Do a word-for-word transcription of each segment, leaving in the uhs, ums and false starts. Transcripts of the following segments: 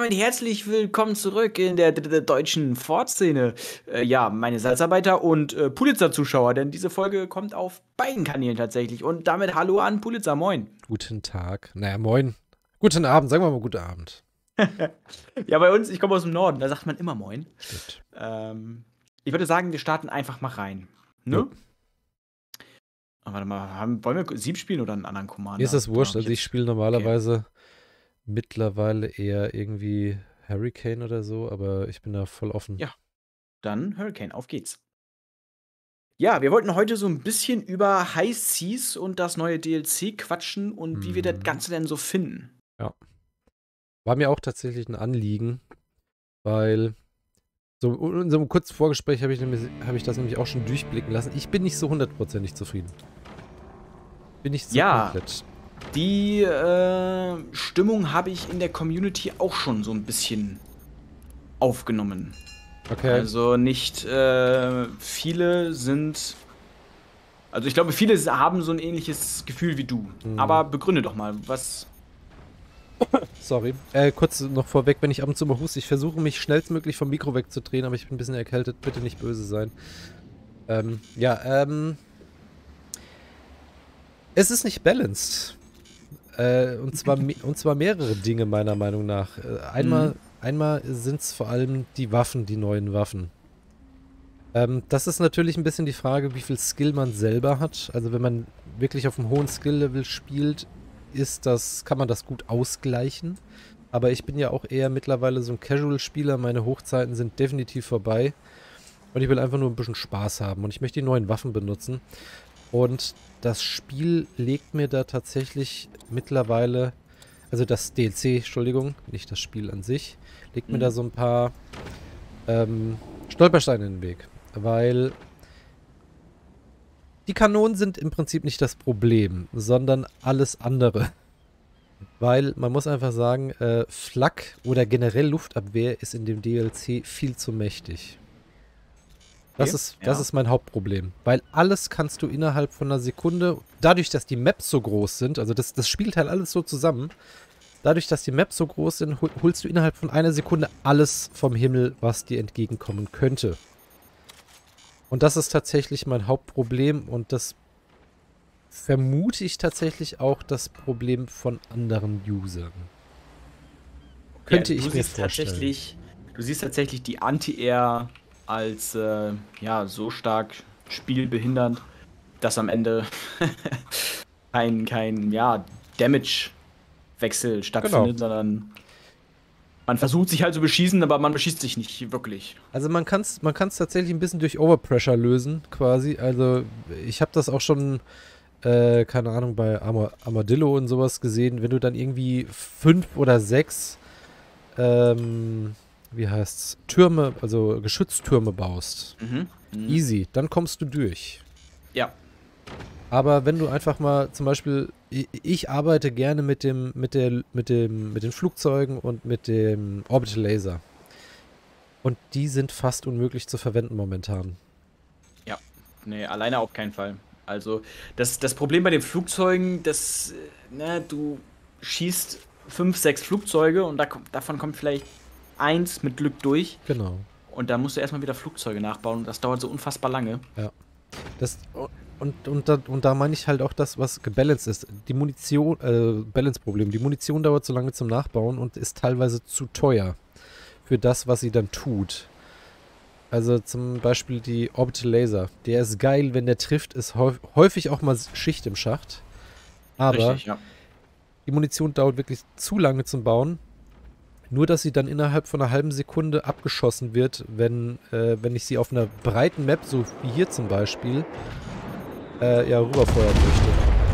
moin, herzlich willkommen zurück in der, der, der deutschen Ford-Szene. Äh, ja, meine Salzarbeiter und äh, Pulitzer-Zuschauer, denn diese Folge kommt auf beiden Kanälen tatsächlich. Und damit hallo an Pulitzer, moin. Guten Tag. Naja, moin. Guten Abend, sagen wir mal guten Abend. Ja, bei uns, ich komme aus dem Norden, da sagt man immer moin. Stimmt. Ähm, ich würde sagen, wir starten einfach mal rein. Ne? Jo. Oh, warte mal, haben, wollen wir Sieb spielen oder einen anderen Commander? Mir ist das wurscht, Da hab also ich jetzt- spiele normalerweise mittlerweile eher irgendwie Hurricane oder so, aber ich bin da voll offen. Ja. Dann Hurricane, auf geht's. Ja, wir wollten heute so ein bisschen über High Seas und das neue D L C quatschen und wie wir das Mhm. Ganze denn so finden. War mir auch tatsächlich ein Anliegen, weil so in unserem kurzen Vorgespräch habe ich, nämlich- hab ich das nämlich auch schon durchblicken lassen. Ich bin nicht so hundertprozentig zufrieden. Bin nicht so Ja. komplett. Die äh, Stimmung habe ich in der Community auch schon so ein bisschen aufgenommen. Okay. Also nicht äh, viele sind. Also ich glaube, viele haben so ein ähnliches Gefühl wie du. Mhm. Aber begründe doch mal, was. Sorry. Äh, kurz noch vorweg, wenn ich ab und zu mal huste, ich versuche mich schnellstmöglich vom Mikro wegzudrehen, aber ich bin ein bisschen erkältet. Bitte nicht böse sein. Ähm, ja, ähm. Es ist nicht balanced. Äh, und, zwar me- und zwar mehrere Dinge, meiner Meinung nach. Äh, einmal Mhm. einmal sind es vor allem die Waffen, die neuen Waffen. Ähm, das ist natürlich ein bisschen die Frage, wie viel Skill man selber hat. Also wenn man wirklich auf einem hohen Skill-Level spielt, ist das, kann man das gut ausgleichen. Aber ich bin ja auch eher mittlerweile so ein Casual-Spieler. Meine Hochzeiten sind definitiv vorbei. Und ich will einfach nur ein bisschen Spaß haben. Und ich möchte die neuen Waffen benutzen. Und das Spiel legt mir da tatsächlich mittlerweile, also das D L C, Entschuldigung, nicht das Spiel an sich, legt mir Mhm. da so ein paar ähm, Stolpersteine in den Weg. Weil die Kanonen sind im Prinzip nicht das Problem, sondern alles andere. Weil man muss einfach sagen, äh, Flak oder generell Luftabwehr ist in dem D L C viel zu mächtig. Das, Okay, ist, das ja. ist mein Hauptproblem. Weil alles kannst du innerhalb von einer Sekunde, dadurch, dass die Maps so groß sind, also das, das spielt halt alles so zusammen, dadurch, dass die Maps so groß sind, hol, holst du innerhalb von einer Sekunde alles vom Himmel, was dir entgegenkommen könnte. Und das ist tatsächlich mein Hauptproblem und das vermute ich tatsächlich auch das Problem von anderen Usern. Könnte Ja, ich du mir siehst vorstellen. tatsächlich, du siehst tatsächlich die Anti-Air als äh, ja, so stark spielbehindernd, dass am Ende kein, kein ja, Damage-Wechsel stattfindet, sondern man versucht sich halt zu beschießen, aber man beschießt sich nicht wirklich. Also man kann es man kann's tatsächlich ein bisschen durch Overpressure lösen, quasi. Also ich habe das auch schon, äh, keine Ahnung, bei Arma Armadillo und sowas gesehen. Wenn du dann irgendwie fünf oder sechs, ähm, wie heißt's, Türme, also Geschütztürme baust, Mhm. Mhm. easy, dann kommst du durch. Ja. Aber wenn du einfach mal zum Beispiel, ich, ich arbeite gerne mit dem, mit der, mit dem, mit den Flugzeugen und mit dem Orbital Laser. Und die sind fast unmöglich zu verwenden momentan. Ja. Nee, alleine auf keinen Fall. Also, das, das Problem bei den Flugzeugen, das, äh, ne, du schießt fünf, sechs Flugzeuge und da, kommt- davon kommt vielleicht eins mit Glück durch. Genau. Und da musst du erstmal wieder Flugzeuge nachbauen und das dauert so unfassbar lange. Das, und, und, da, und da meine ich halt auch das, was gebalanced ist. Die Munition, äh, Balance-Problem. Die Munition dauert so lange zum Nachbauen und ist teilweise zu teuer für das, was sie dann tut. Also zum Beispiel die Orbital Laser. Der ist geil, wenn der trifft, ist häufig, häufig auch mal Schicht im Schacht. Aber Richtig, ja. die Munition dauert wirklich zu lange zum Bauen. Nur, dass sie dann innerhalb von einer halben Sekunde abgeschossen wird, wenn, äh, wenn ich sie auf einer breiten Map, so wie hier zum Beispiel, äh, ja, rüberfeuern möchte.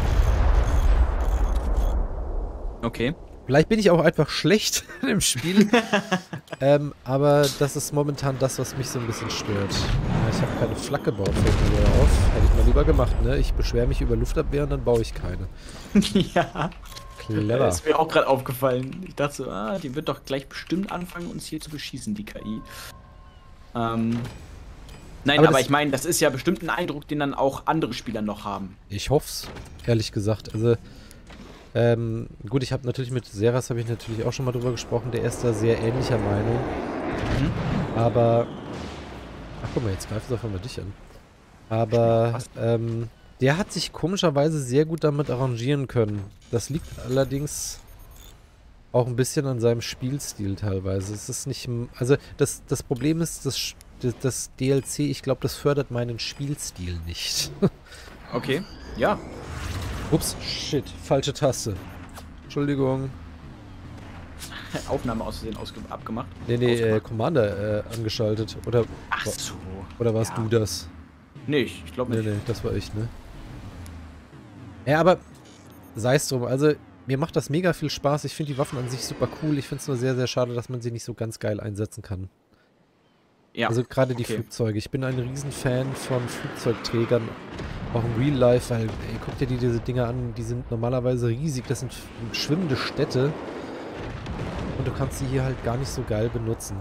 Okay. Vielleicht bin ich auch einfach schlecht im Spiel. ähm, aber das ist momentan das, was mich so ein bisschen stört. Ja, ich habe keine Flak gebaut, fällt mir wieder auf. Hätte ich mal lieber gemacht, ne? Ich beschwere mich über Luftabwehr und dann baue ich keine. Ja. Clever. Ist mir auch gerade aufgefallen. Ich dachte so, ah, die wird doch gleich bestimmt anfangen, uns hier zu beschießen, die K I. Ähm. Nein, Aber aber, das- ich meine, das ist ja bestimmt ein Eindruck, den dann auch andere Spieler noch haben. Ich hoff's, ehrlich gesagt. Also, Ähm, gut, ich habe natürlich mit Seras habe ich natürlich auch schon mal drüber gesprochen, der ist da sehr ähnlicher Meinung. Mhm. Aber, ach guck mal, jetzt greift es auf einmal dich an. Aber, ähm, der hat sich komischerweise sehr gut damit arrangieren können. Das liegt allerdings auch ein bisschen an seinem Spielstil teilweise. Es ist nicht, also das, das Problem ist, das, das D L C, ich glaube, das fördert meinen Spielstil nicht. Okay, ja. Ups, shit, falsche Taste. Entschuldigung. Aufnahme aus Versehen ausge abgemacht. Nee, nee, äh, Commander äh, angeschaltet. Oder, Ach so. oder warst Ja. du das? Nee, ich, ich glaube Nee, nicht. nee, das war ich, ne? Ja, aber sei es drum. Also, mir macht das mega viel Spaß. Ich finde die Waffen an sich super cool. Ich finde es nur sehr, sehr schade, dass man sie nicht so ganz geil einsetzen kann. Ja. Also gerade die okay. Flugzeuge. Ich bin ein Riesenfan von Flugzeugträgern. Auch im Real Life, weil, ey, guck dir die, diese Dinger an. Die sind normalerweise riesig. Das sind schwimmende Städte. Und du kannst sie hier halt gar nicht so geil benutzen.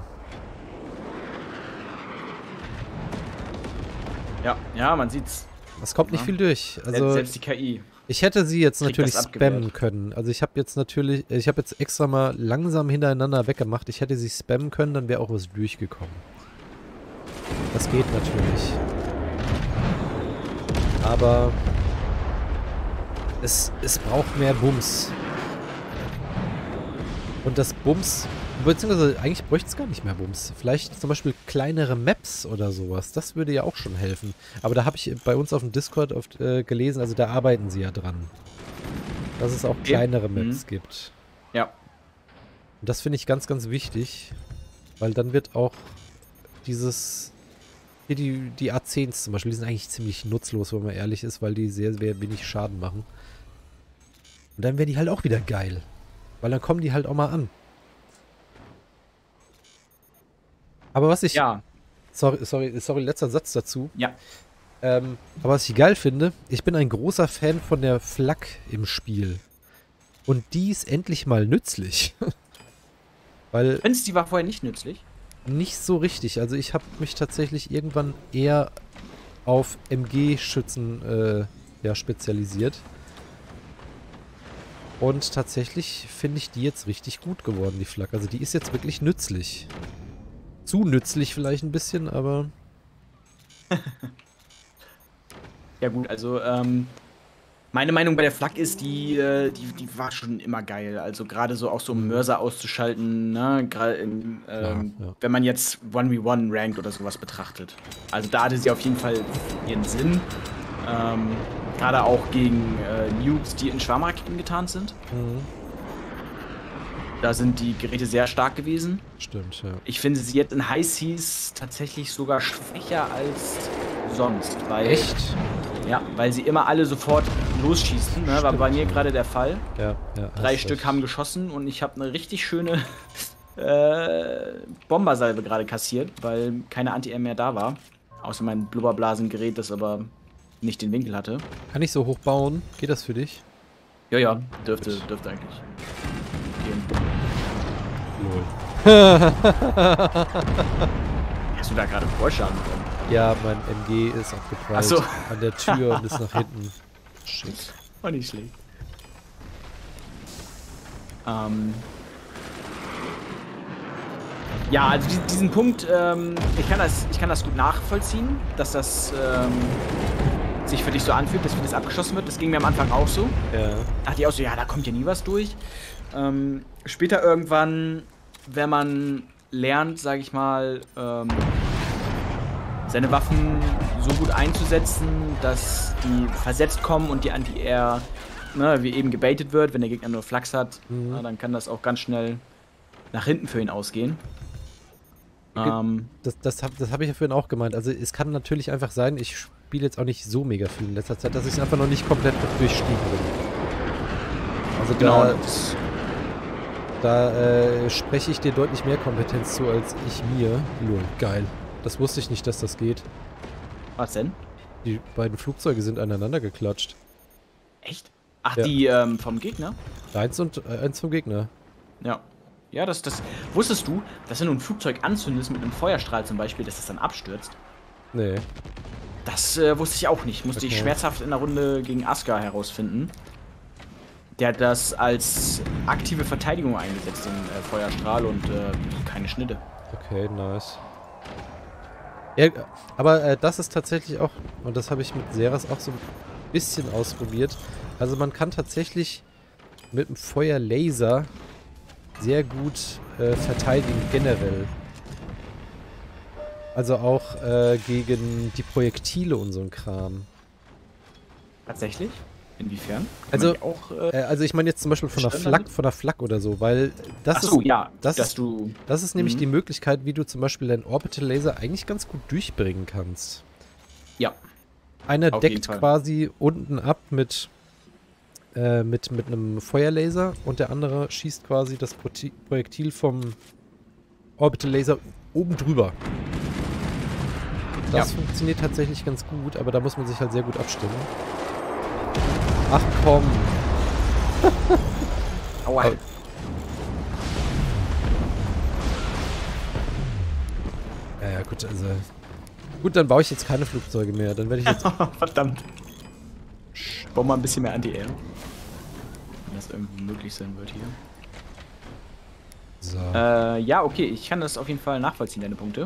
Ja, ja, man sieht's. Es kommt nicht Ja. viel durch. Also Selbst die K I. ich hätte sie jetzt Kriegt natürlich das spammen abgewehrt. können. Also ich habe jetzt natürlich, ich habe jetzt extra mal langsam hintereinander weggemacht. Ich hätte sie spammen können, dann wäre auch was durchgekommen. Das geht natürlich. Aber es, es braucht mehr Bums. Und das Bums, beziehungsweise eigentlich bräuchte es gar nicht mehr Bums. Vielleicht zum Beispiel kleinere Maps oder sowas. Das würde ja auch schon helfen. Aber da habe ich bei uns auf dem Discord oft äh, gelesen, also da arbeiten sie ja dran. Dass es auch kleinere Maps mhm. gibt. Ja. Und das finde ich ganz, ganz wichtig. Weil dann wird auch dieses... Hier die, die A zehns zum Beispiel, die sind eigentlich ziemlich nutzlos, wenn man ehrlich ist, weil die sehr, sehr wenig Schaden machen. Und dann wären die halt auch wieder geil. Weil dann kommen die halt auch mal an. Aber was ich... Ja. Sorry, sorry, sorry, letzter Satz dazu. Ja. Ähm, aber was ich geil finde, ich bin ein großer Fan von der Flak im Spiel. Und die ist endlich mal nützlich. Weil Findest du, die war vorher nicht nützlich? nicht so richtig. Also ich habe mich tatsächlich irgendwann eher auf M G-Schützen äh, ja, spezialisiert. Und tatsächlich finde ich die jetzt richtig gut geworden, die Flak. Also die ist jetzt wirklich nützlich. Zu nützlich vielleicht ein bisschen, aber... Ja gut, also ähm, meine Meinung bei der Flak ist, die, äh, die, die war schon immer geil. Also gerade so auch so um Mörser auszuschalten, ne? Gerade ähm, Klar, ja. wenn man jetzt one v one Ranked oder sowas betrachtet. Also da hatte sie auf jeden Fall ihren Sinn. Ähm, gerade auch gegen äh, Nukes, die in Schwarmraketen getarnt sind. Mhm. Da sind die Geräte sehr stark gewesen. Stimmt, ja. Ich finde sie jetzt in High Seas tatsächlich sogar schwächer als sonst. Weil, Echt? Ja, weil sie immer alle sofort losschießen. Ne? War Stimmt. bei mir gerade der Fall. Ja, ja. Drei hast Stück recht. haben geschossen und ich habe eine richtig schöne äh, Bombersalve gerade kassiert, weil keine Anti-Air mehr da war. Außer mein Blubberblasengerät, das aber nicht den Winkel hatte. Kann ich so hoch bauen? Geht das für dich? Ja, ja, dürfte, dürfte eigentlich gehen. Lol. Hast du da gerade Vorschaden bekommen? Ja, mein M G ist abgeprallt Ach so. an der Tür und ist nach hinten. Shit. Auch nicht schlecht. Ähm. Ja, also die- diesen Punkt, ähm, ich kann das, ich kann das gut nachvollziehen, dass das ähm, sich für dich so anfühlt, dass vieles abgeschossen wird. Das ging mir am Anfang auch so. Ja. Dachte ich auch so, ja, da kommt ja nie was durch. Ähm, später irgendwann, wenn man lernt, sage ich mal, ähm, seine Waffen so gut einzusetzen, dass die versetzt kommen und die Anti-Air, ne, wie eben gebaitet wird, wenn der Gegner nur Flachs hat, Mhm. na, dann kann das auch ganz schnell nach hinten für ihn ausgehen. Okay. Ähm, Das, das habe das hab ich ja vorhin auch gemeint. Also es kann natürlich einfach sein, ich spiele jetzt auch nicht so mega viel in letzter Zeit, dass ich einfach noch nicht komplett durchstiegen bin. Also genau. da, Das, da äh, spreche ich dir deutlich mehr Kompetenz zu als ich mir. Lol, geil. Das wusste ich nicht, dass das geht. was denn? Die beiden Flugzeuge sind aneinander geklatscht. Echt? Ach, Ja. die ähm, vom Gegner? Eins und äh, eins vom Gegner. Ja. Ja, das, das. Wusstest du, dass wenn du ein Flugzeug anzündest mit einem Feuerstrahl zum Beispiel, dass es dann abstürzt? Nee. Das äh, wusste ich auch nicht. Musste ich Okay. schmerzhaft in der Runde gegen Aska herausfinden. Der hat das als aktive Verteidigung eingesetzt, den äh, Feuerstrahl und äh, keine Schnitte. Okay, nice. Ja, aber äh, das ist tatsächlich auch, und das habe ich mit Seras auch so ein bisschen ausprobiert. Also man kann tatsächlich mit dem Feuerlaser sehr gut äh, verteidigen generell. Also auch äh, gegen die Projektile und so ein Kram. Tatsächlich? Inwiefern? Kann Also, man die auch, äh, äh, also ich meine jetzt zum Beispiel von der zerstören Flak, von der Flak oder so, weil das Ach so, ist, ja, das dass ist, du. das ist nämlich Mhm. die Möglichkeit, wie du zum Beispiel deinen Orbital Laser eigentlich ganz gut durchbringen kannst. Ja, Einer auf jeden deckt Fall. quasi unten ab mit, äh, mit, mit einem Feuerlaser und der andere schießt quasi das Proti- Projektil vom Orbital Laser oben drüber. Das Ja. funktioniert tatsächlich ganz gut, aber da muss man sich halt sehr gut abstimmen. Ach komm. Aua. Oh. Ja, ja, gut, also. Gut, dann baue ich jetzt keine Flugzeuge mehr. Dann werde ich jetzt. Verdammt. Bau mal ein bisschen mehr Anti-Air. Wenn das irgendwie möglich sein wird hier. So. Äh, ja, okay, ich kann das auf jeden Fall nachvollziehen, deine Punkte.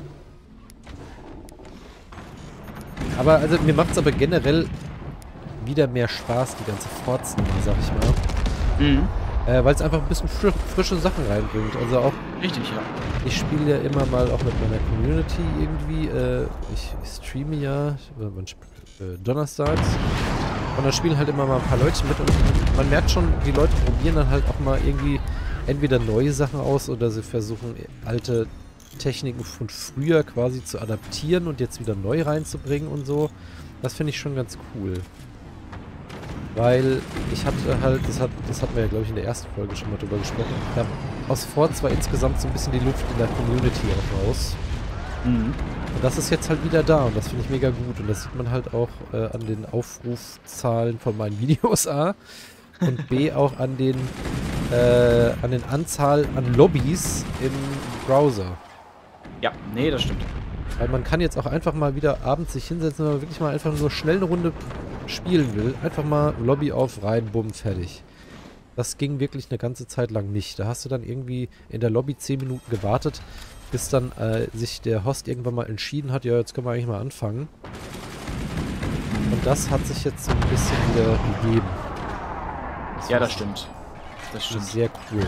Aber also mir macht es aber generell wieder mehr Spaß, die ganze Forzen, sag ich mal. Mhm. Äh, weil es einfach ein bisschen fr frische Sachen reinbringt. Also auch, Richtig, ja. ich spiele ja immer mal auch mit meiner Community irgendwie. Äh, ich, ich streame ja äh, man sp äh, donnerstags. Und da spielen halt immer mal ein paar Leute mit. Und man merkt schon, die Leute probieren dann halt auch mal irgendwie entweder neue Sachen aus oder sie versuchen alte Techniken von früher quasi zu adaptieren und jetzt wieder neu reinzubringen und so. Das finde ich schon ganz cool. Weil ich hatte halt, das, hat, das hatten wir ja glaube ich in der ersten Folge schon mal drüber gesprochen, da aus Forza war insgesamt so ein bisschen die Luft in der Community auch raus. Mhm. Und das ist jetzt halt wieder da und das finde ich mega gut. Und das sieht man halt auch äh, an den Aufrufzahlen von meinen Videos A und B auch an den, äh, an den Anzahl an Lobbys im Browser. Ja, nee, das stimmt. Weil man kann jetzt auch einfach mal wieder abends sich hinsetzen, wenn man wirklich mal einfach nur schnell eine Runde spielen will. Einfach mal Lobby auf, rein, bumm, fertig. Das ging wirklich eine ganze Zeit lang nicht. Da hast du dann irgendwie in der Lobby zehn Minuten gewartet, bis dann äh, sich der Host irgendwann mal entschieden hat, ja, jetzt können wir eigentlich mal anfangen. Und das hat sich jetzt so ein bisschen wieder gegeben. Das Ja, war das stimmt. Das stimmt. sehr cool.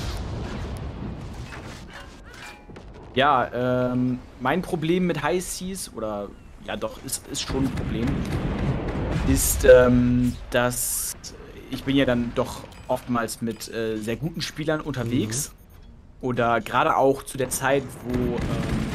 Ja, ähm, mein Problem mit High Seas, oder ja doch, ist, ist schon ein Problem, ist, ähm, dass ich bin ja dann doch oftmals mit äh, sehr guten Spielern unterwegs. Mhm. Oder gerade auch zu der Zeit, wo, ähm,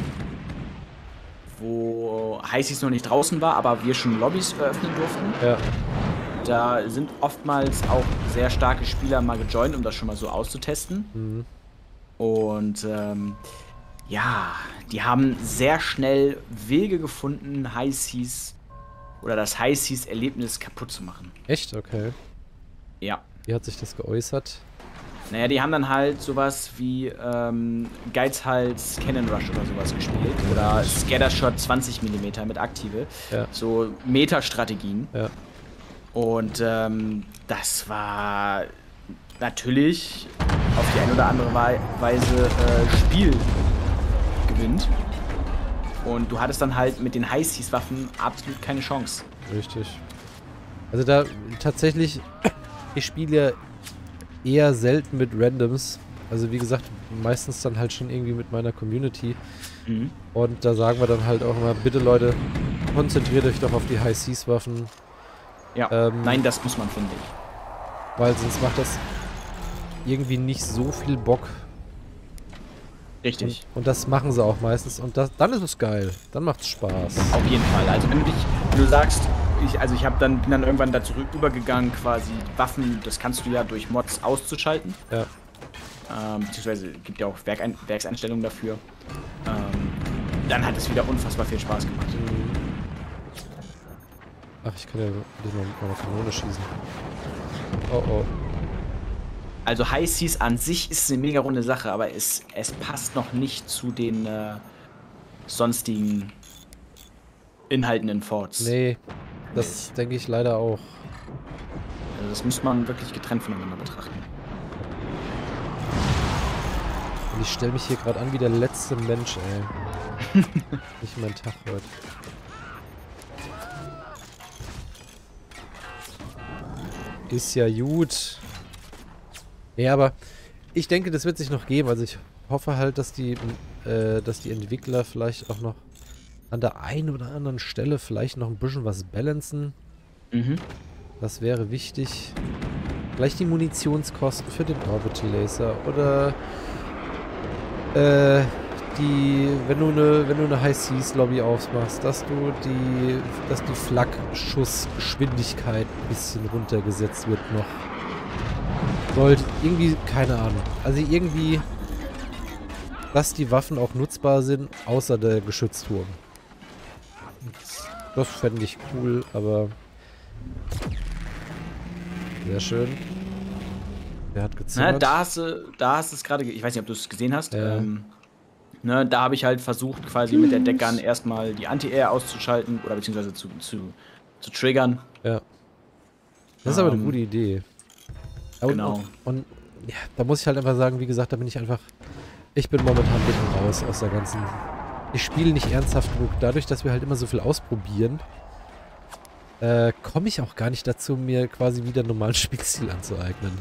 wo High Seas noch nicht draußen war, aber wir schon Lobbys eröffnen durften. Ja. Da sind oftmals auch sehr starke Spieler mal gejoint, um das schon mal so auszutesten. Mhm. Und ähm, ja, die haben sehr schnell Wege gefunden, High Seas oder das High Seas Erlebnis kaputt zu machen. Echt? Okay. Ja. Wie hat sich das geäußert? Naja, die haben dann halt sowas wie ähm, Geizhals Cannon Rush oder sowas gespielt. Oder Scattershot zwanzig Millimeter mit Aktive. Ja. So Meta-Strategien. Ja. Und ähm, das war natürlich auf die eine oder andere Weise äh, Spiel gewinnt. Und du hattest dann halt mit den High Seas Waffen absolut keine Chance. Richtig. Also da tatsächlich, ich spiele ja eher selten mit Randoms. Also wie gesagt, meistens dann halt schon irgendwie mit meiner Community. Mhm. Und da sagen wir dann halt auch immer, bitte Leute, konzentriert euch doch auf die High Seas Waffen. Ja, ähm, nein, das muss man, finde ich. Weil sonst macht das irgendwie nicht so viel Bock. Richtig. Und, und das machen sie auch meistens. Und das, dann ist es geil. Dann macht es Spaß. Auf jeden Fall. Also wenn du dich, wenn du sagst, ich, also ich habe dann, bin dann irgendwann dazu übergegangen, quasi Waffen, das kannst du ja durch Mods auszuschalten. Ja. Ähm, beziehungsweise gibt ja auch Werkein Werkseinstellungen dafür. Ähm, dann hat es wieder unfassbar viel Spaß gemacht. Ach, ich kann ja nicht mal mit meiner Kanone schießen. Oh oh. Also High Seas an sich ist eine mega runde Sache, aber es, es passt noch nicht zu den äh, sonstigen Inhalten in Forts. Nee, das denke ich leider auch. Also das muss man wirklich getrennt voneinander betrachten. Und ich stelle mich hier gerade an wie der letzte Mensch, ey. Nicht mein Tag heute. Ist ja gut. Ja, aber ich denke, das wird sich noch geben. Also ich hoffe halt, dass die, äh, dass die Entwickler vielleicht auch noch an der einen oder anderen Stelle vielleicht noch ein bisschen was balancen. Mhm. Das wäre wichtig. Vielleicht die Munitionskosten für den Orbital Laser oder äh, die, wenn du eine, wenn du eine High Seas Lobby aufmachst, dass du die, dass die Flak-Schussgeschwindigkeit ein bisschen runtergesetzt wird noch. Sollte irgendwie, keine Ahnung. Also irgendwie, dass die Waffen auch nutzbar sind, außer der Geschützturm. Das fände ich cool, aber sehr schön. Der hat gezimmert. Na, da hast du, da hast du es gerade, ich weiß nicht, ob du es gesehen hast. Ja. Ähm, ne, da habe ich halt versucht, quasi mit der Deckgun erstmal die Anti-Air auszuschalten oder beziehungsweise zu, zu, zu triggern. Ja. Das ist aber eine Ähm, gute Idee. Und, genau. Und, und ja, da muss ich halt einfach sagen, wie gesagt, da bin ich einfach. Ich bin momentan ein bisschen raus aus der ganzen. Ich spiele nicht ernsthaft genug. Dadurch, dass wir halt immer so viel ausprobieren, äh, komme ich auch gar nicht dazu, mir quasi wieder einen normalen Spielstil anzueignen.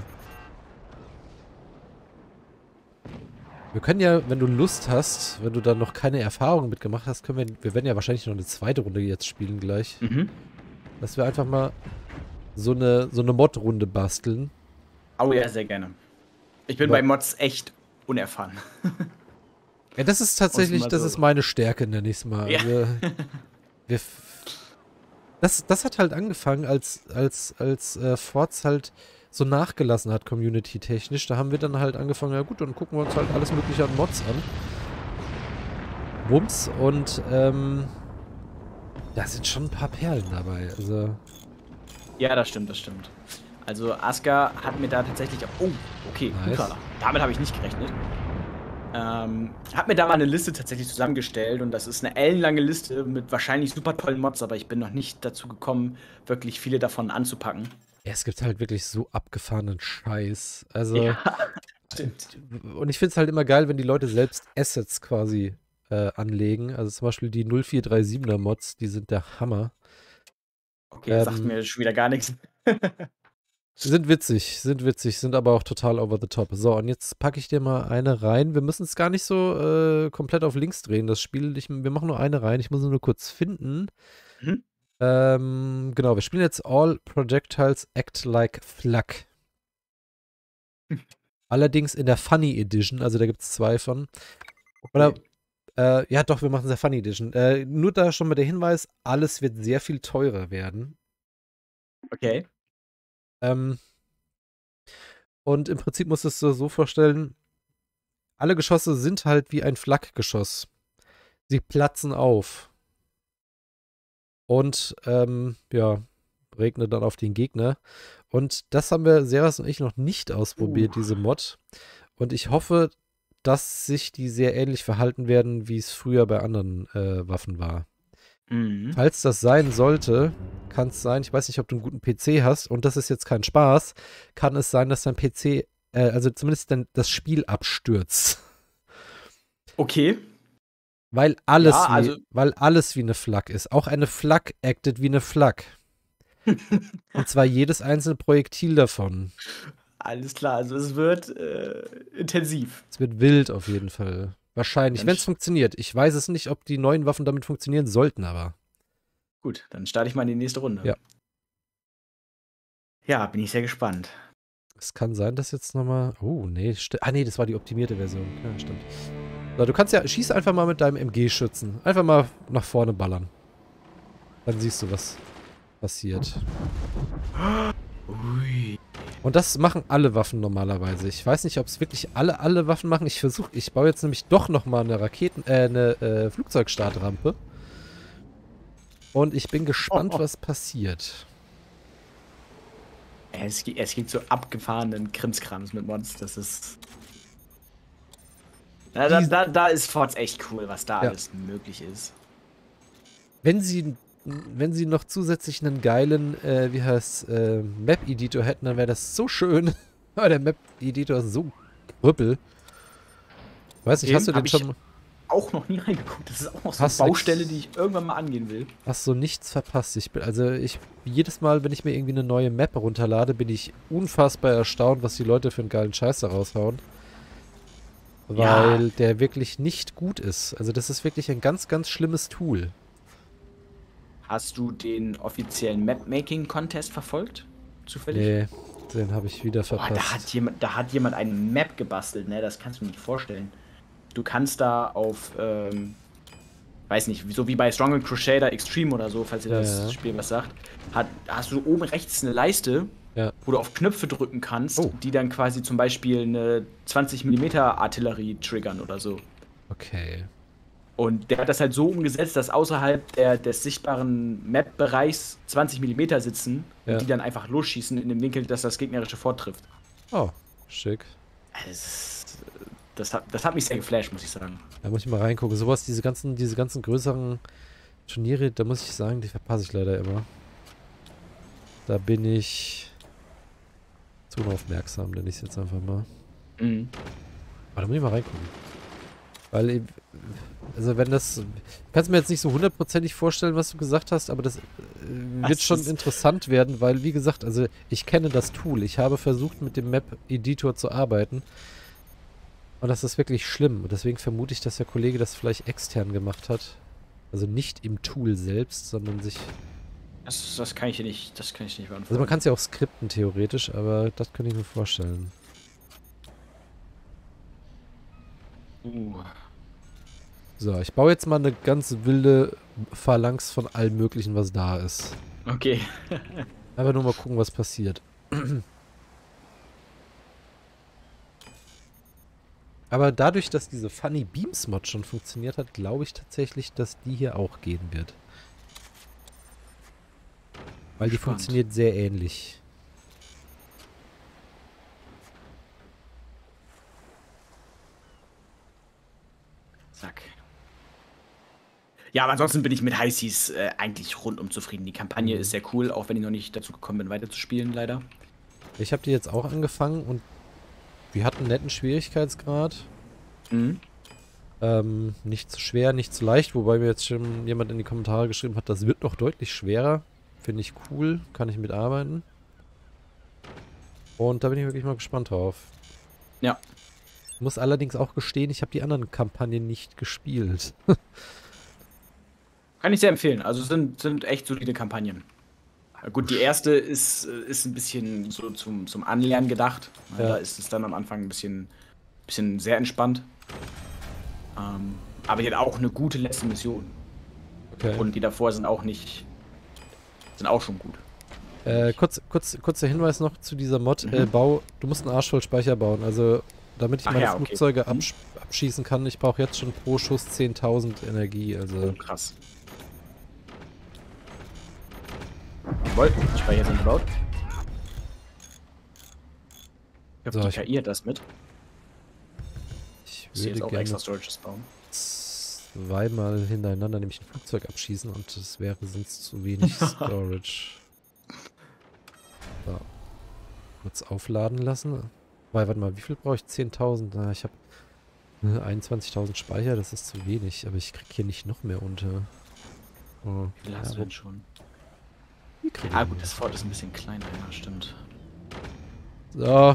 Wir können ja, wenn du Lust hast, wenn du da noch keine Erfahrung mitgemacht hast, können wir, wir werden ja wahrscheinlich noch eine zweite Runde jetzt spielen gleich. Mhm. Dass wir einfach mal so eine, so eine Mod-Runde basteln. Oh ja, sehr gerne. Ich bin Aber bei Mods echt unerfahren. Ja, das ist tatsächlich, mal das so. ist meine Stärke, nenne ich es mal. Ja. Wir, wir, das, das hat halt angefangen, als, als, als äh, Forz halt so nachgelassen hat, community-technisch. Da haben wir dann halt angefangen, ja gut, dann gucken wir uns halt alles mögliche an Mods an. Wumms. Und ähm, da sind schon ein paar Perlen dabei. Also. Ja, das stimmt, das stimmt. Also Aska hat mir da tatsächlich... Oh, okay, Nice. Upala. Damit habe ich nicht gerechnet. Ähm, hat mir da mal eine Liste tatsächlich zusammengestellt und das ist eine ellenlange Liste mit wahrscheinlich super tollen Mods, aber ich bin noch nicht dazu gekommen, wirklich viele davon anzupacken. Ja, es gibt halt wirklich so abgefahrenen Scheiß. Also, Ja, stimmt. und ich finde es halt immer geil, wenn die Leute selbst Assets quasi äh, anlegen. Also zum Beispiel die null vier drei siebener Mods, die sind der Hammer. Okay, das sagt Ähm, mir schon wieder gar nichts. Sind witzig, sind witzig, sind aber auch total over the top. So, und jetzt packe ich dir mal eine rein. Wir müssen es gar nicht so äh, komplett auf links drehen, das Spiel. Ich, wir machen nur eine rein. Ich muss sie nur kurz finden. Mhm. Ähm, genau, wir spielen jetzt All Projectiles Act Like Flak. Allerdings in der Funny Edition, also da gibt es zwei von. Oder, Okay. äh, ja doch, wir machen es in der Funny Edition. Äh, nur da schon mal der Hinweis, alles wird sehr viel teurer werden. Okay. Ähm, und im Prinzip musst du es dir so vorstellen, alle Geschosse sind halt wie ein Flak-Geschoss. Sie platzen auf. Und, ähm, ja, regnet dann auf den Gegner. Und das haben wir, Seras und ich, noch nicht ausprobiert, Uh. diese Mod. Und ich hoffe, dass sich die sehr ähnlich verhalten werden, wie es früher bei anderen äh, Waffen war. Mhm. Falls das sein sollte, kann es sein, ich weiß nicht, ob du einen guten P C hast, und das ist jetzt kein Spaß, kann es sein, dass dein P C, äh, also zumindest dann das Spiel abstürzt. Okay. Weil alles, Ja, wie, also- weil alles wie eine Flak ist. Auch eine Flak actet wie eine Flak. Und zwar jedes einzelne Projektil davon. Alles klar, also es wird äh, intensiv. Es wird wild auf jeden Fall. Wahrscheinlich, Dann wenn es sch- funktioniert. Ich weiß es nicht, ob die neuen Waffen damit funktionieren sollten, aber. Gut, dann starte ich mal in die nächste Runde. Ja. Ja, bin ich sehr gespannt. Es kann sein, dass jetzt nochmal. Oh, nee. Ah, nee, das war die optimierte Version. Ja, stimmt. So, du kannst ja. Schieß einfach mal mit deinem M G-Schützen. Einfach mal nach vorne ballern. Dann siehst du, was passiert. Ui. Und das machen alle Waffen normalerweise. Ich weiß nicht, ob es wirklich alle, alle Waffen machen. Ich versuche, ich baue jetzt nämlich doch nochmal eine Raketen, äh, eine äh, Flugzeugstartrampe. Und ich bin gespannt, Oh, oh. was passiert. Es, gi- es gibt so abgefahrenen Krimskrams mit Mods, das ist. Na, da, Die- da, da ist Forts echt cool, was da Ja. alles möglich ist. Wenn sie wenn sie noch zusätzlich einen geilen, äh, wie heißt äh, Map-Editor hätten, dann wäre das so schön. Aber der Map-Editor ist so krüppel. Weiß nicht, Okay, hast du hab den ich schon... auch noch nie reingeguckt. Das ist auch noch so eine Hast du Baustelle, nix- die ich irgendwann mal angehen will. Hast du nichts verpasst. Ich bin, also ich, jedes Mal, wenn ich mir irgendwie eine neue Map runterlade, bin ich unfassbar erstaunt, was die Leute für einen geilen Scheiß da raushauen. Weil Ja. der wirklich nicht gut ist. Also das ist wirklich ein ganz, ganz schlimmes Tool. Hast du den offiziellen Map-Making-Contest verfolgt? Zufällig? Nee, den habe ich wieder Boah, da hat verpasst. jemand, da hat jemand eine Map gebastelt, ne? Das kannst du dir nicht vorstellen. Du kannst da auf, ähm, weiß nicht, so wie bei Strong Crusader Extreme oder so, falls ihr das Ja, ja. Spiel was sagt, hat, hast du oben rechts eine Leiste, Ja. wo du auf Knöpfe drücken kannst, Oh. die dann quasi zum Beispiel eine zwanzig Millimeter Artillerie triggern oder so. Okay. Und der hat das halt so umgesetzt, dass außerhalb der, des sichtbaren Map-Bereichs zwanzig Millimeter sitzen Ja. und die dann einfach losschießen in dem Winkel, dass das gegnerische vortrifft. Oh, schick. Das, das, hat, das hat mich sehr geflasht, muss ich sagen. Da muss ich mal reingucken. Sowas, diese ganzen, diese ganzen größeren Turniere, da muss ich sagen, die verpasse ich leider immer. Da bin ich zu unaufmerksam, nenne ich es jetzt einfach mal. Mhm. Aber da muss ich mal reingucken. Weil, eben- also wenn das, ich kann es mir jetzt nicht so hundertprozentig vorstellen, was du gesagt hast, aber das äh, wird Das schon ist- interessant werden, weil, wie gesagt, also ich kenne das Tool. Ich habe versucht, mit dem Map-Editor zu arbeiten. Und das ist wirklich schlimm. Und deswegen vermute ich, dass der Kollege das vielleicht extern gemacht hat. Also nicht im Tool selbst, sondern sich... Das, das kann ich dir nicht, das kann ich nicht beantworten. Also man kann es ja auch skripten theoretisch, aber das könnte ich mir vorstellen. Uh. So, ich baue jetzt mal eine ganz wilde Phalanx von allem möglichen, was da ist. Okay. Einfach nur mal gucken, was passiert. Aber dadurch, dass diese Funny Beams Mod schon funktioniert hat, glaube ich tatsächlich, dass die hier auch gehen wird. Weil die Spannend. funktioniert sehr ähnlich. Zack. Ja, aber ansonsten bin ich mit High Seas äh, eigentlich rundum zufrieden. Die Kampagne Mhm. ist sehr cool, auch wenn ich noch nicht dazu gekommen bin, weiterzuspielen, leider. Ich habe die jetzt auch angefangen und die hat einen netten Schwierigkeitsgrad. Mhm. Ähm, nicht zu schwer, nicht zu leicht, wobei mir jetzt schon jemand in die Kommentare geschrieben hat, das wird noch deutlich schwerer. Finde ich cool, kann ich mitarbeiten. Und da bin ich wirklich mal gespannt drauf. Ja. Muss allerdings auch gestehen, ich habe die anderen Kampagnen nicht gespielt. Kann ich sehr empfehlen. Also sind, sind echt solide Kampagnen. Ja, gut, die erste ist, äh, ist ein bisschen so zum, zum Anlernen gedacht. Ja. Ja. Da ist es dann am Anfang ein bisschen, bisschen sehr entspannt. Ähm, aber die hat auch eine gute letzte Mission. Okay. Und die davor sind auch nicht. Sind auch schon gut. Äh, kurz, kurz, kurzer Hinweis noch zu dieser Mod. Mhm. Äh, Bau, du musst einen Arsch voll Speicher bauen. Also, damit ich Ach meine ja, okay. Flugzeuge Mhm. absch abschießen kann, ich brauche jetzt schon pro Schuss zehntausend Energie. Also, Oh, krass. Jawohl, Speicher sind gebaut. Ich hoffe, So, die ich- K I hat das mit. ich Ich will jetzt würde auch gerne extra Storages bauen. zweimal hintereinander nämlich ein Flugzeug abschießen und das wäre sonst zu wenig Storage. So. Kurz aufladen lassen. Weil, warte mal, wie viel brauche ich? zehntausend? Na, ich habe einundzwanzigtausend Speicher, das ist zu wenig, aber ich krieg hier nicht noch mehr unter. Oh, Wie viel hast du denn schon? wie krieg Ah ich gut, denn das Fort ist ein bisschen kleiner, ja, stimmt. So.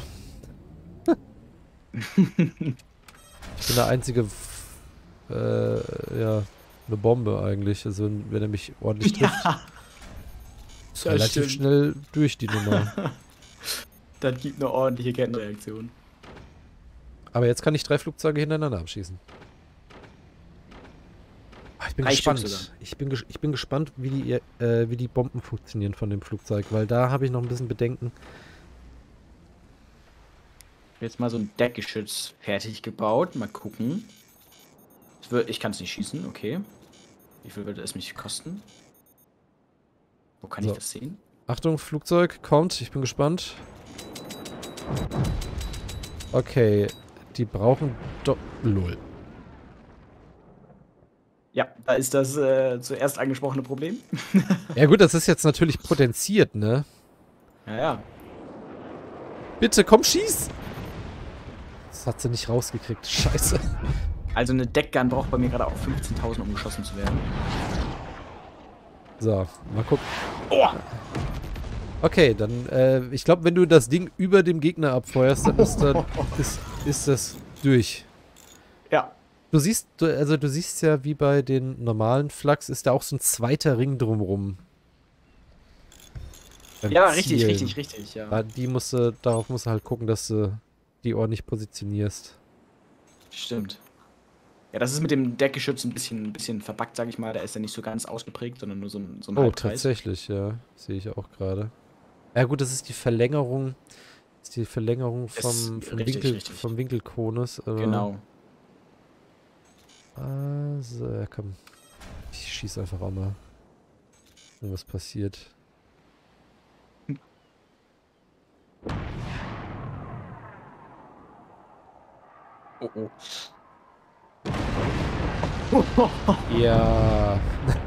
Ich bin der einzige, F- äh, ja, eine Bombe eigentlich. Also wenn er mich ordentlich trifft, ist das relativ stimmt. schnell durch die Nummer. Das gibt eine ordentliche Kettenreaktion. Aber jetzt kann ich drei Flugzeuge hintereinander abschießen. Ah, ich bin Drei Stück gespannt. sogar. Ich bin, ges ich bin gespannt, wie die, äh, wie die Bomben funktionieren von dem Flugzeug, weil da habe ich noch ein bisschen Bedenken. Jetzt mal so ein Deckgeschütz fertig gebaut. Mal gucken. Es wird, ich kann es nicht schießen, okay. Wie viel würde es mich kosten? Wo kann So. ich das sehen? Achtung, Flugzeug kommt. Ich bin gespannt. Okay, die brauchen doch... Lol. Ja, da ist das äh, zuerst angesprochene Problem. Ja gut, das ist jetzt natürlich potenziert, ne? Ja, ja. Bitte, komm, schieß! Das hat sie nicht rausgekriegt. Scheiße. Also eine Deckgun braucht bei mir gerade auch fünfzehntausend, um geschossen zu werden. So, mal gucken. Oh! Okay, dann, äh, ich glaube, wenn du das Ding über dem Gegner abfeuerst, dann ist, dann ist, ist das durch. Ja. Du siehst, du, also du siehst ja, wie bei den normalen Flaks ist da auch so ein zweiter Ring drumrum. Beim Ja, richtig, Zielen. richtig, richtig, ja. Da, die musst du, darauf musst du halt gucken, dass du die ordentlich positionierst. Stimmt. Ja, das ist mit dem Deckgeschütz ein bisschen, ein bisschen verbuggt, sag ich mal. Da ist er nicht so ganz ausgeprägt, sondern nur so ein, so ein Oh, Halbkreis. tatsächlich, ja. Sehe ich auch gerade. Ja gut, das ist die Verlängerung. Das ist die Verlängerung vom, Ist vom, richtig, Winkel, richtig. vom Winkelkonus. Äh, Genau. Also, ja, komm. Ich schieße einfach auch mal. Wenn was passiert. Oh, oh. Ja.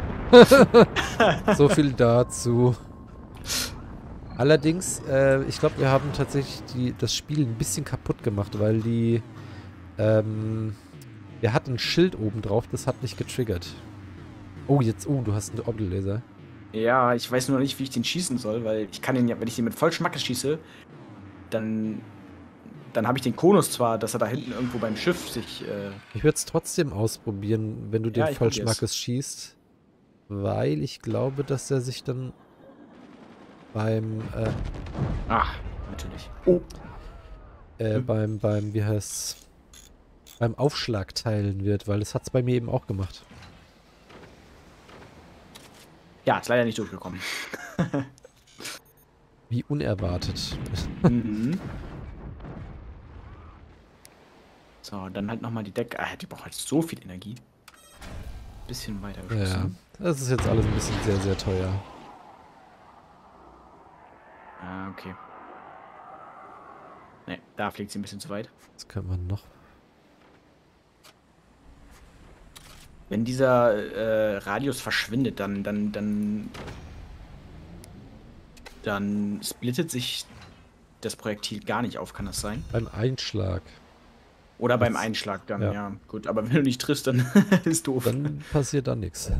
So viel dazu. Allerdings, äh, ich glaube, wir haben tatsächlich die, das Spiel ein bisschen kaputt gemacht, weil die, ähm, wir hatten ein Schild oben drauf, das hat nicht getriggert. Oh, jetzt, oh, du hast einen Orbital-Laser. Ja, ich weiß nur nicht, wie ich den schießen soll, weil ich kann den ja, wenn ich den mit Vollschmackes schieße, dann, dann habe ich den Konus zwar, dass er da hinten irgendwo beim Schiff sich, äh, Ich würde es trotzdem ausprobieren, wenn du den Ja, ich probier's. Vollschmackes schießt. Weil ich glaube, dass er sich dann beim, äh, ach, natürlich. Oh. äh, Hm. beim, beim, wie heißt's, beim Aufschlag teilen wird, weil das hat es bei mir eben auch gemacht. Ja, ist leider nicht durchgekommen. Wie unerwartet. Mhm. So, dann halt nochmal die Decke. Ah, die braucht halt so viel Energie. Bisschen weiter Ja, geschossen. das ist jetzt alles ein bisschen sehr, sehr teuer. Ah, okay. Ne, da fliegt sie ein bisschen zu weit. Was können wir noch? Wenn dieser äh, Radius verschwindet, dann, dann, dann, dann splittet sich das Projektil gar nicht auf, kann das sein? Beim Einschlag. Oder beim Das- Einschlag dann, ja. ja. Gut, aber wenn du nicht triffst, dann ist doof. Dann passiert da nichts.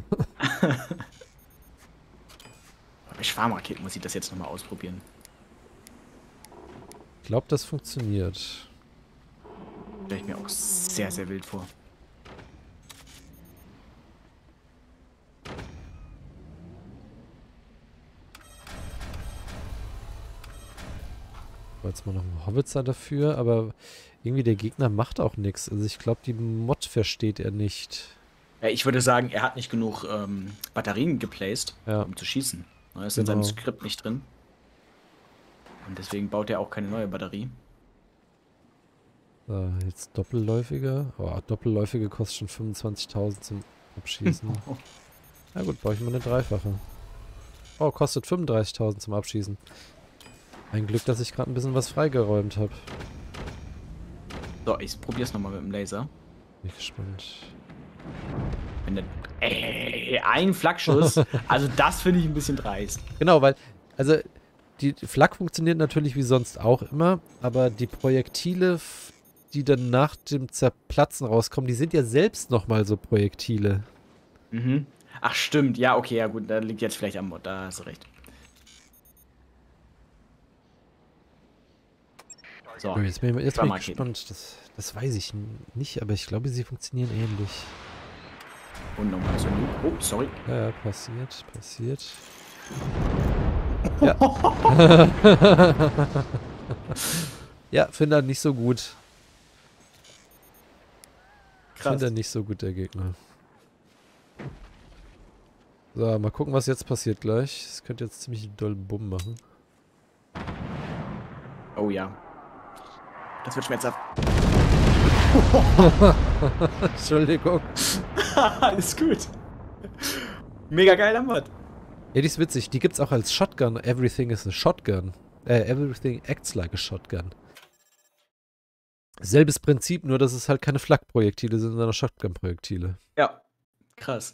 Bei Schwarmraketen muss ich das jetzt nochmal ausprobieren. Ich glaube, das funktioniert. Stelle ich mir auch sehr, sehr wild vor. War jetzt mal noch ein Hobbitzer dafür, aber irgendwie der Gegner macht auch nichts. Also ich glaube, die Mod versteht er nicht. Ja, ich würde sagen, er hat nicht genug ähm, Batterien geplaced, Ja. um zu schießen. Das ist Genau. in seinem Skript nicht drin. Und deswegen baut er auch keine neue Batterie. So, jetzt doppelläufiger. Oh, doppelläufige kostet schon fünfundzwanzigtausend zum Abschießen. Na gut, brauche ich mal eine dreifache. Oh, kostet fünfunddreißigtausend zum Abschießen. Ein Glück, dass ich gerade ein bisschen was freigeräumt habe. So, ich probier's nochmal mit dem Laser. Bin ich gespannt. Wenn der, ey, ein Flakschuss. Also das finde ich ein bisschen dreist. Genau, weil, also die Flak funktioniert natürlich wie sonst auch immer, aber die Projektile, f- die dann nach dem Zerplatzen rauskommen, die sind ja selbst nochmal so Projektile. Mhm. Ach stimmt, ja, okay, ja gut, da liegt jetzt vielleicht am Mod, da hast du recht. So, Oh, jetzt bin ich, jetzt zwei bin ich Marketen. gespannt. Das, das weiß ich n- nicht, aber ich glaube, sie funktionieren ähnlich. Und nochmal so ein Oh, sorry. Ja, ja, passiert, passiert. Ja. Ja, finde er nicht so gut. Krass. Finde er nicht so gut, der Gegner. So, mal gucken, was jetzt passiert gleich. Das könnte jetzt ziemlich doll Bumm machen. Oh ja. Das wird schmerzhaft. Entschuldigung. Alles gut. Mega geiler Mod. Ja, die ist witzig. Die gibt's auch als Shotgun. Everything is a Shotgun. Äh, everything acts like a Shotgun. Selbes Prinzip, nur dass es halt keine Flak-Projektile sind, sondern Shotgun-Projektile. Ja, Krass.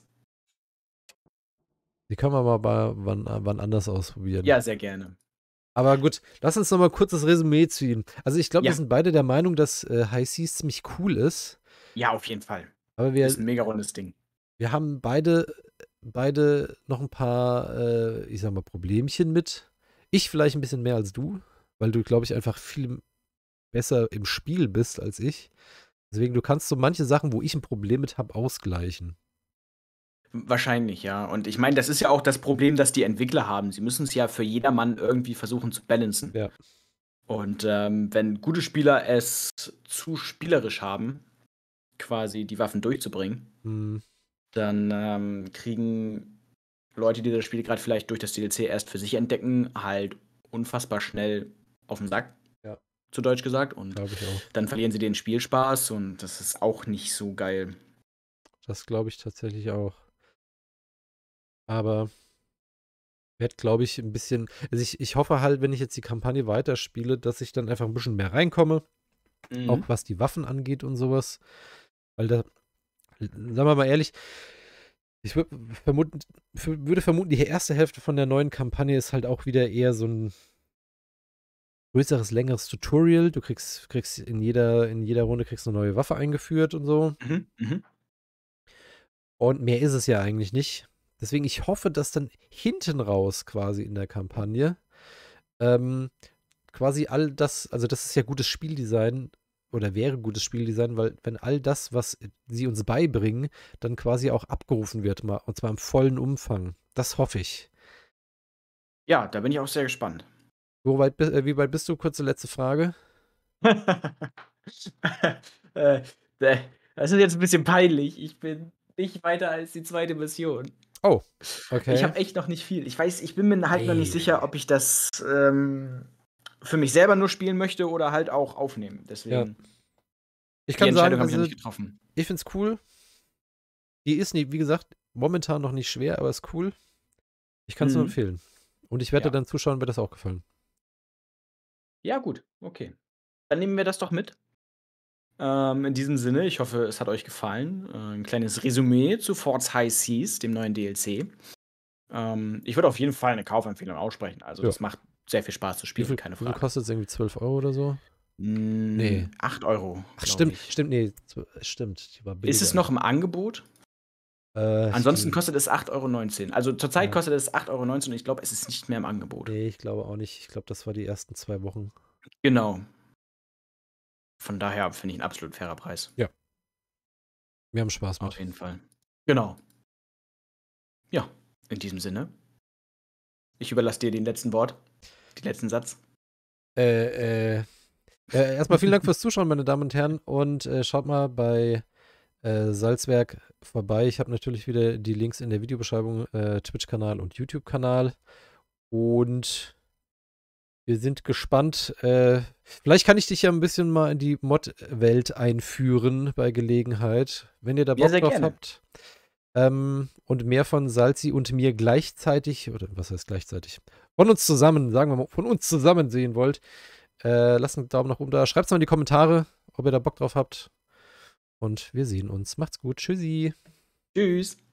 Die können wir mal bei, wann, wann anders ausprobieren. Ja, sehr gerne. Aber gut, lass uns noch mal kurz das Resümee ziehen. Also ich glaube, Ja. wir sind beide der Meinung, dass äh, High Seas ziemlich cool ist. Ja, auf jeden Fall. Aber wir, Das ist ein mega rundes Ding. wir haben beide, beide noch ein paar, äh, ich sag mal, Problemchen mit. Ich vielleicht ein bisschen mehr als du, weil du, glaube ich, einfach viel besser im Spiel bist als ich. Deswegen, du kannst so manche Sachen, wo ich ein Problem mit habe, ausgleichen. Wahrscheinlich, ja. Und ich meine, das ist ja auch das Problem, das die Entwickler haben. Sie müssen es ja für jedermann irgendwie versuchen zu balancen. Ja. Und ähm, wenn gute Spieler es zu spielerisch haben, quasi die Waffen durchzubringen, Hm. dann ähm, kriegen Leute, die das Spiel gerade vielleicht durch das D L C erst für sich entdecken, halt unfassbar schnell auf den Sack, Ja. zu Deutsch gesagt. Und Glaube ich auch. dann verlieren sie den Spielspaß und das ist auch nicht so geil. Das glaube ich tatsächlich auch. Aber werde, glaube ich, ein bisschen. Also ich, ich hoffe halt, wenn ich jetzt die Kampagne weiterspiele, dass ich dann einfach ein bisschen mehr reinkomme. Mhm. Auch was die Waffen angeht und sowas. Weil da, sagen wir mal ehrlich, ich würd vermuten, f- würde vermuten, die erste Hälfte von der neuen Kampagne ist halt auch wieder eher so ein größeres, längeres Tutorial. Du kriegst, kriegst in jeder, in jeder Runde kriegst eine neue Waffe eingeführt und so. Mhm. Mhm. Und mehr ist es ja eigentlich nicht. Deswegen, ich hoffe, dass dann hinten raus quasi in der Kampagne ähm, quasi all das, also das ist ja gutes Spieldesign oder wäre gutes Spieldesign, weil wenn all das, was sie uns beibringen, dann quasi auch abgerufen wird, mal, und zwar im vollen Umfang. Das hoffe ich. Ja, da bin ich auch sehr gespannt. Wo weit, bi- äh, wie weit bist du? Kurze letzte Frage. äh, äh, das ist jetzt ein bisschen peinlich. Ich bin nicht weiter als die zweite Mission. Oh, Ich okay. habe echt noch nicht viel. Ich weiß, ich bin mir halt noch nicht Ei, sicher, ei, ob ich das ähm, für mich selber nur spielen möchte oder halt auch aufnehmen. Deswegen, Ich die kann Entscheidung sagen, habe ich noch also, nicht getroffen. ich finde es cool. Die ist, nie, wie gesagt, momentan noch nicht schwer, aber ist cool. Ich kann es nur Mhm. empfehlen. Und ich werde Ja. dann zuschauen, wird das auch gefallen. Ja, gut, okay. Dann nehmen wir das doch mit. Ähm, in diesem Sinne, ich hoffe, es hat euch gefallen. Äh, ein kleines Resümee zu Forts High Seas, dem neuen D L C. Ähm, ich würde auf jeden Fall eine Kaufempfehlung aussprechen. Also, Ja. das macht sehr viel Spaß zu Wie spielen, viel, keine wie viel Frage. kostet es? Irgendwie zwölf Euro oder so? Mm, Nee. acht Euro. Ach, glaub stimmt, ich. stimmt, nee, zw- stimmt. Die war billiger. Ist es noch im Angebot? Äh, Ansonsten die, kostet es acht Euro neunzehn. Also zurzeit Ja. kostet es acht Euro neunzehn und ich glaube, es ist nicht mehr im Angebot. Nee, ich glaube auch nicht. Ich glaube, das war die ersten zwei Wochen. Genau. Von daher finde ich ein absolut fairer Preis. Wir haben Spaß Auf mit. jeden Fall. Genau. Ja, in diesem Sinne. Ich überlasse dir den letzten Wort, den letzten Satz. Äh, äh, äh, erstmal vielen Dank fürs Zuschauen, meine Damen und Herren. Und äh, schaut mal bei äh, Salzwerk vorbei. Ich habe natürlich wieder die Links in der Videobeschreibung, äh, Twitch-Kanal und YouTube-Kanal. Und wir sind gespannt. Äh, vielleicht kann ich dich ja ein bisschen mal in die Mod-Welt einführen bei Gelegenheit, wenn ihr da Ja, Bock sehr drauf gerne. habt. Ähm, und mehr von Salzi und mir gleichzeitig, oder was heißt gleichzeitig? Von uns zusammen, sagen wir mal, von uns zusammen sehen wollt, äh, lasst einen Daumen nach oben da. Schreibt es mal in die Kommentare, ob ihr da Bock drauf habt. Und wir sehen uns. Macht's gut. Tschüssi. Tschüss.